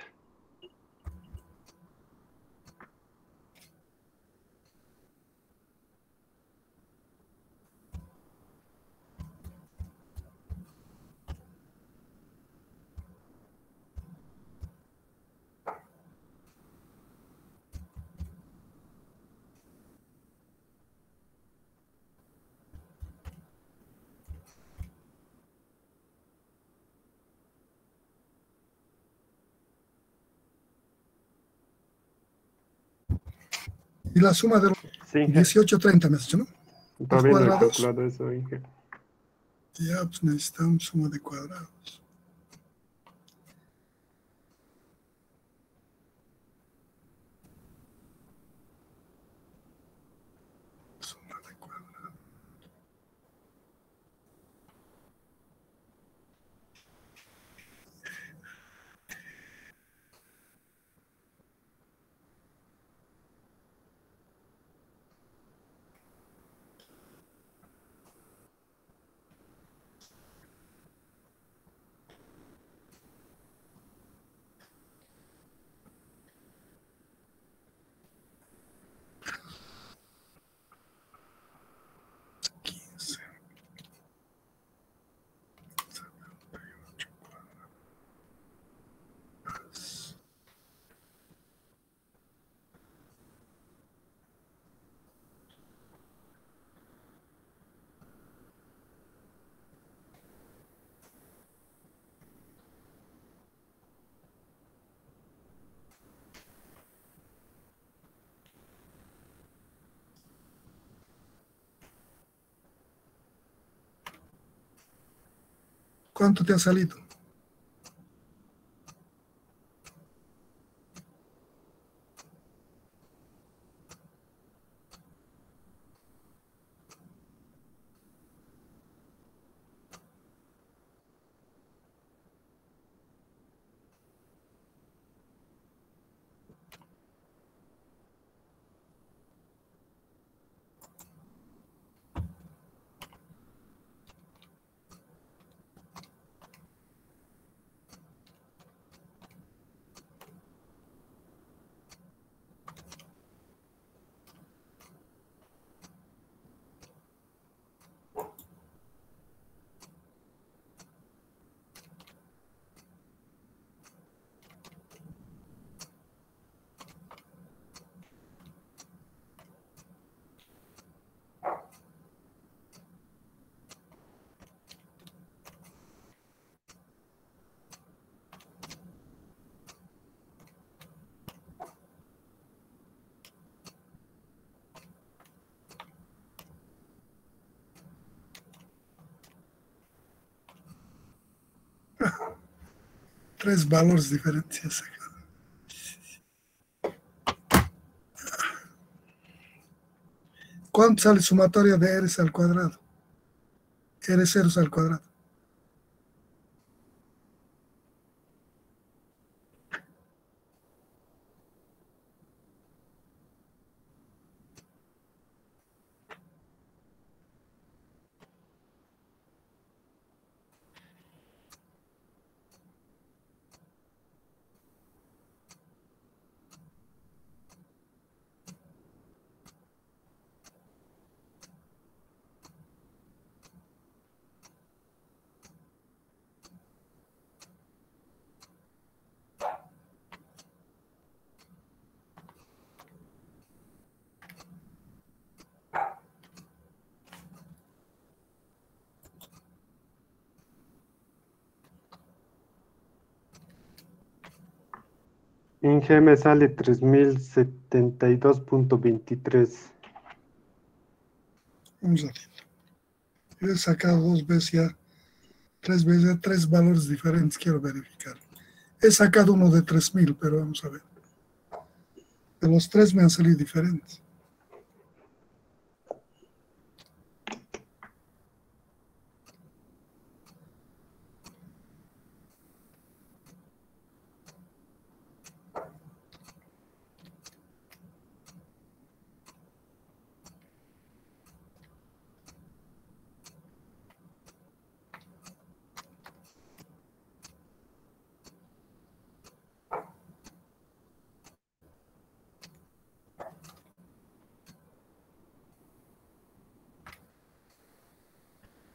Y la suma de los Sí, Inge. 18.30 me has dicho, ¿no? Los Todavía no he cuadrados. calculado eso, Inge. Ya, pues necesitamos suma de cuadrados. Suma de cuadrados. ¿Cuánto te ha salido? Tres valores diferentes. ¿Cuánto sale sumatoria de R al cuadrado? R ceros al cuadrado. Inge me sale 3072.23. Vamos a ver. Yo he sacado dos veces ya, tres valores diferentes. Quiero verificar. He sacado uno de 3000, pero vamos a ver. De los tres me han salido diferentes.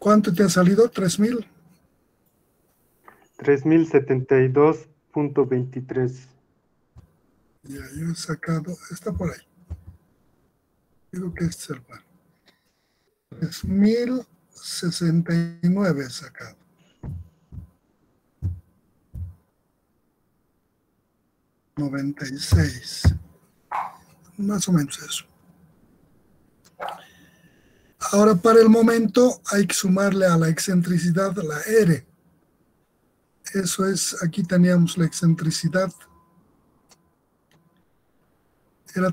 ¿Cuánto te ha salido? 3000. 3072.23. Ya, yo he sacado, está por ahí. Digo que este es el par. 3069 he sacado. $96. Más o menos eso. Ahora, para el momento, hay que sumarle a la excentricidad la R. Eso es, aquí teníamos la excentricidad. Era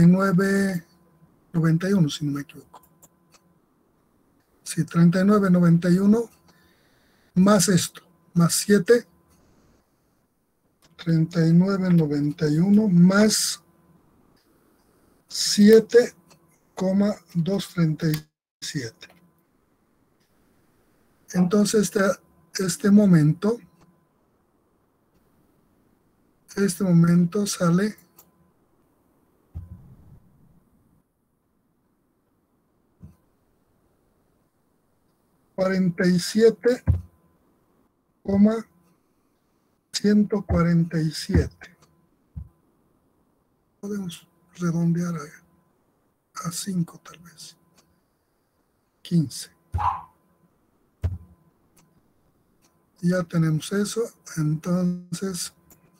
39,91, si no me equivoco. Sí, 39,91 más esto, más 7. 39,91 más 7,237. Entonces, este momento sale 47,147. Podemos redondear a 5 tal vez. 15. Ya tenemos eso. Entonces,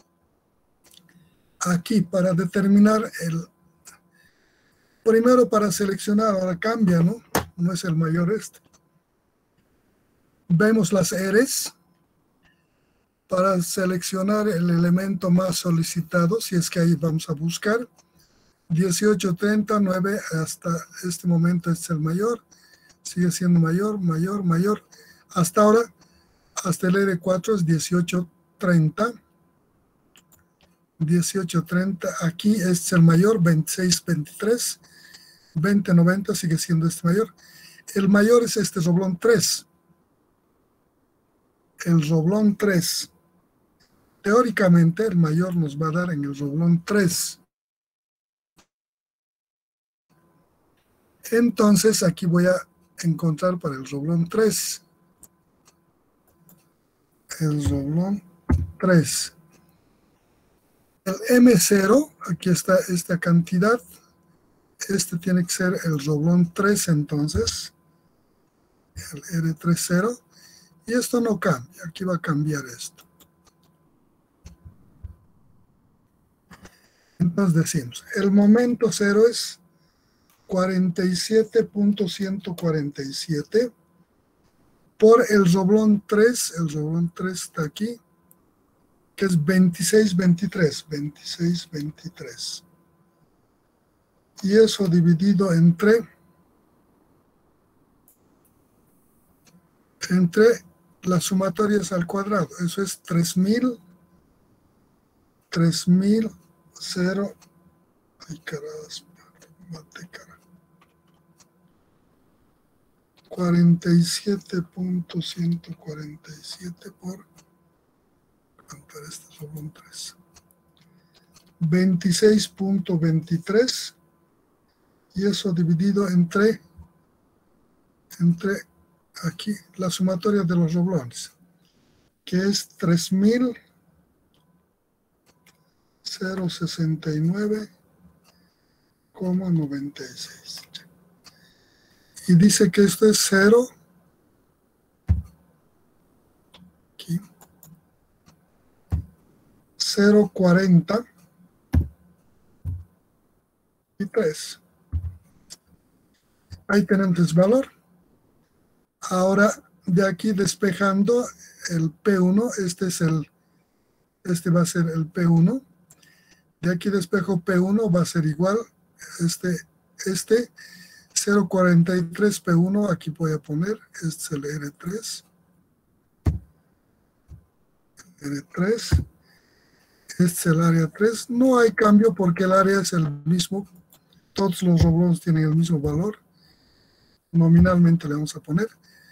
aquí para determinar primero para seleccionar, ahora cambia, ¿no? No es el mayor este. Vemos las R's para seleccionar el elemento más solicitado, si es que ahí vamos a buscar. 1839 hasta este momento es el mayor, sigue siendo mayor, mayor, mayor. Hasta ahora, hasta el R4 es 1830. 1830, aquí es el mayor, 2623. 2090 sigue siendo este mayor. El mayor es este roblón 3. El roblón 3. Teóricamente, el mayor nos va a dar en el roblón 3. Entonces, aquí voy a encontrar para el roblón 3. El roblón 3. El M0, aquí está esta cantidad. Este tiene que ser el roblón 3, entonces. El R30. Y esto no cambia. Aquí va a cambiar esto. Entonces decimos, el momento 0 es 47,147 por el roblón 3 está aquí, que es 2623. Y eso dividido entre las sumatorias al cuadrado, eso es 3000, 0, ay caradas, mate cara. 47,147 por, ¿cuánto era este roblón 3? 26,23, y eso dividido entre aquí la sumatoria de los roblones, que es 3069,96. Y dice que esto es 0, aquí, 0,40 y 3. Ahí tenemos el valor. Ahora, de aquí despejando el P1, este va a ser el P1. De aquí despejo P1 va a ser igual, este 0,43 P1, aquí voy a poner, este es el R3. R3, este es el área 3. No hay cambio porque el área es el mismo. Todos los roblones tienen el mismo valor. Nominalmente le vamos a poner.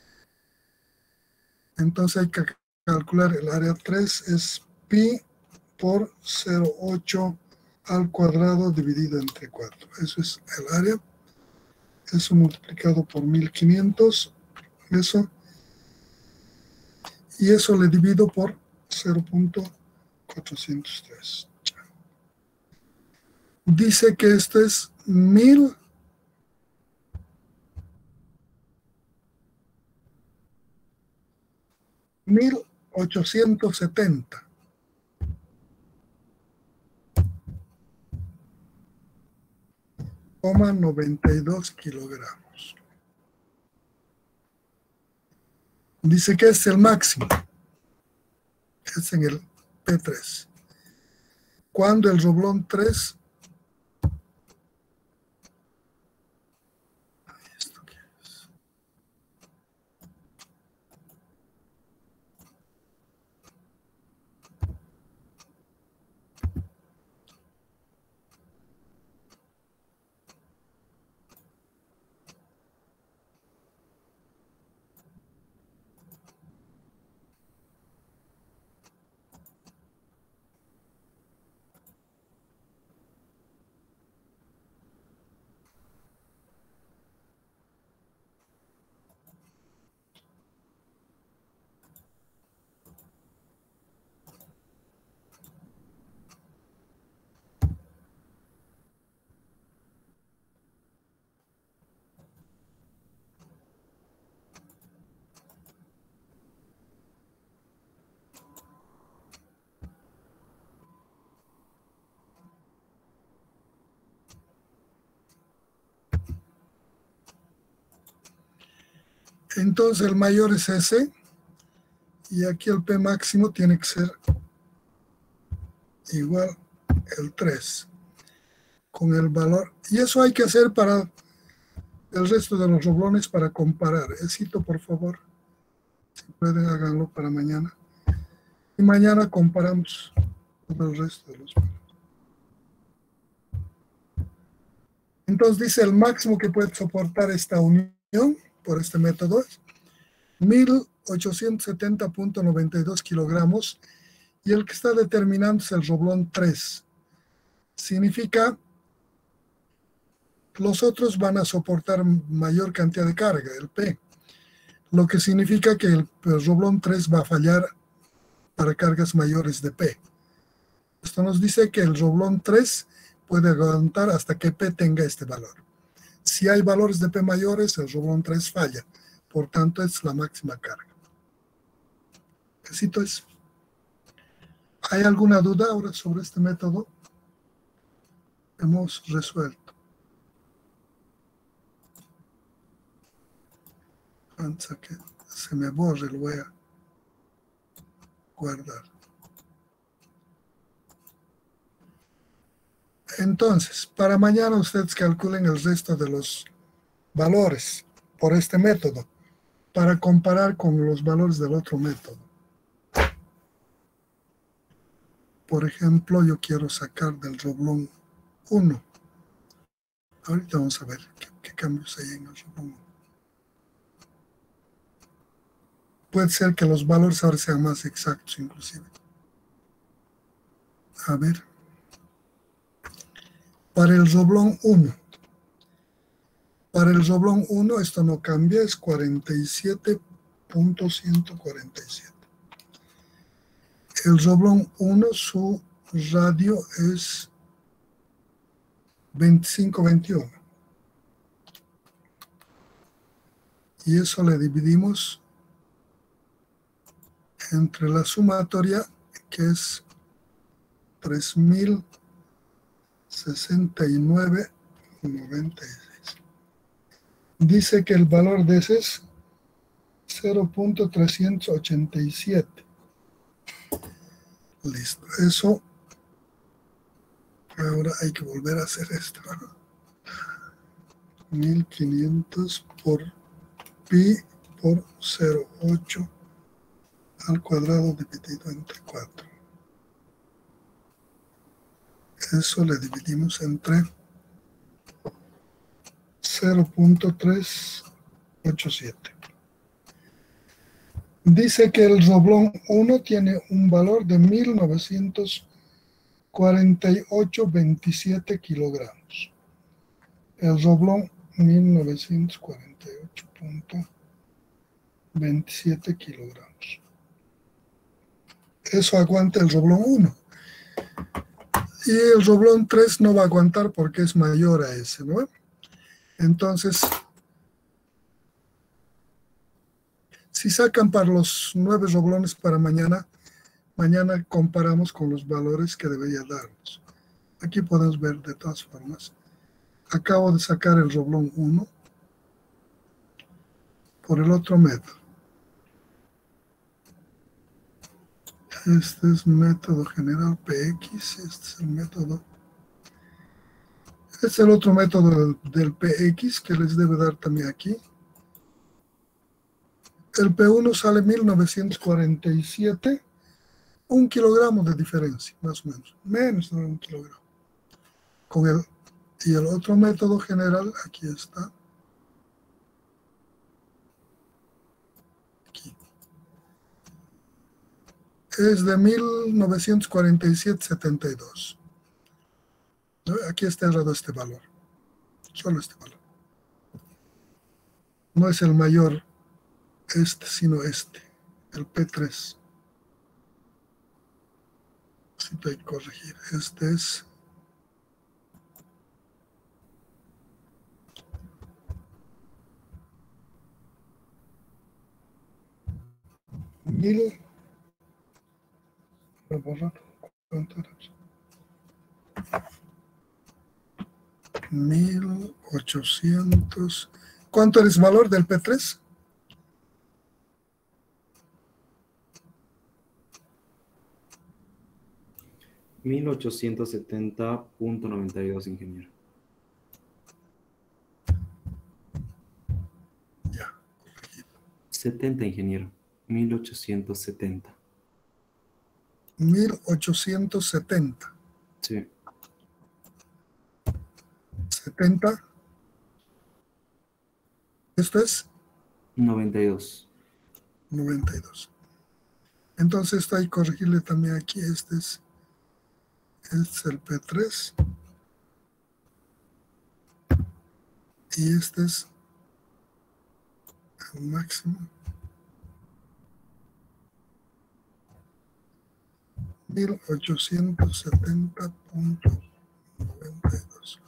Entonces hay que calcular el área 3 es pi por 0,8 al cuadrado dividido entre 4. Eso es el área. Eso multiplicado por 1500 Eso, y eso le divido por 0.403. Dice que esto es 1870,92 kilogramos. Dice que es el máximo. Es en el P3. Cuando el roblón 3, ¿esto qué es? Entonces el mayor es ese, y aquí el P máximo tiene que ser igual el 3, con el valor. Y eso hay que hacer para el resto de los roblones para comparar. Éxito, por favor. Si pueden, háganlo para mañana. Y mañana comparamos con el resto de los valores. Entonces dice el máximo que puede soportar esta unión por este método es 1870,92 kilogramos, y el que está determinando es el roblón 3. Significa los otros van a soportar mayor cantidad de carga, el P, lo que significa que el roblón 3 va a fallar para cargas mayores de P. Esto nos dice que el roblón 3 puede aguantar hasta que P tenga este valor. Si hay valores de P mayores, el roblón 3 falla. Por tanto, es la máxima carga. Éxito es. ¿Hay alguna duda ahora sobre este método? Hemos resuelto. Antes que se me borre, lo voy a guardar. Entonces, para mañana ustedes calculen el resto de los valores por este método para comparar con los valores del otro método. Por ejemplo, yo quiero sacar del roblón 1. Ahorita vamos a ver qué cambios hay en el roblón 1. Puede ser que los valores ahora sean más exactos inclusive. A ver. Para el roblón 1. Para el roblón 1 esto no cambia, es 47.147. El roblón 1, su radio es 2521. Y eso le dividimos entre la sumatoria, que es 3069,96. Dice que el valor de ese es 0.387. Listo. Eso. Ahora hay que volver a hacer esto. 1500 por pi por 0.8 al cuadrado dividido entre 4. Eso le dividimos entre 0.387. Dice que el roblón 1 tiene un valor de 1948,27 kilogramos. El roblón 1948,27 27 kilogramos. Eso aguanta el roblón 1. Y el roblón 3 no va a aguantar porque es mayor a ese, ¿no? Entonces, si sacan para los 9 roblones para mañana, mañana comparamos con los valores que debería darnos. Aquí podemos ver de todas formas. Acabo de sacar el roblón 1 por el otro método. Este es método general PX, este es el método. Este es el otro método del PX que les debe dar también aquí. El P1 sale 1947, 1 kilogramo de diferencia, más o menos, menos de 1 kilogramo. Y el otro método general, aquí está. Aquí. Es de 1947,72. ¿No? Aquí está errado este valor, solo este valor. No es el mayor este, sino este, el P3. Necesito corregir. Este es 1000. Voy a borrar. ¿Cuánto era? 1800. ¿Cuánto es el valor del P3? $1870.92, ingeniero. Ya. 70, ingeniero. 1870. 1870. Sí. 70. Esto es 92. 92. Entonces esto hay que corregirle también aquí. Este es el P3. Y este es el máximo. 1870.92.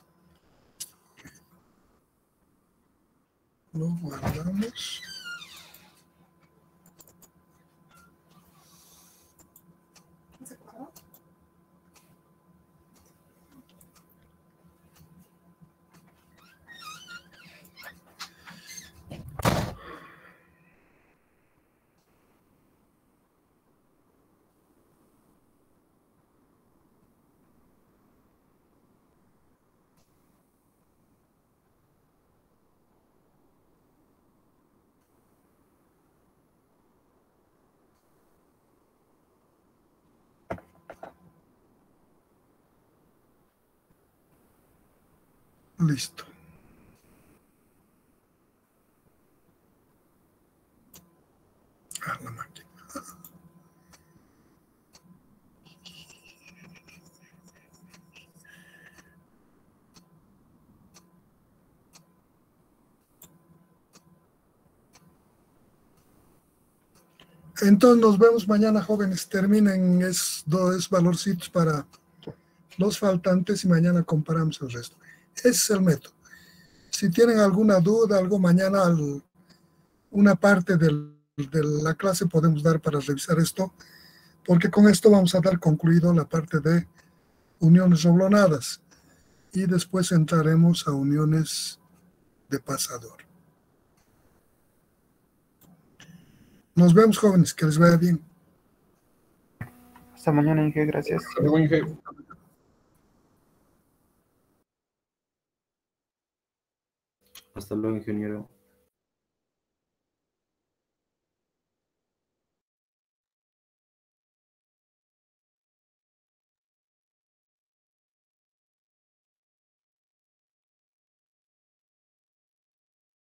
Lo guardamos. Listo. La máquina. Entonces nos vemos mañana, jóvenes. Terminen dos valorcitos para los faltantes y mañana comparamos el resto. Ese es el método. Si tienen alguna duda, algo mañana, una parte de la clase podemos dar para revisar esto, porque con esto vamos a dar concluido la parte de uniones roblonadas y después entraremos a uniones de pasador. Nos vemos, jóvenes, que les vaya bien. Hasta mañana, Inge, gracias. Hasta luego, Inge. Hasta luego, ingeniero.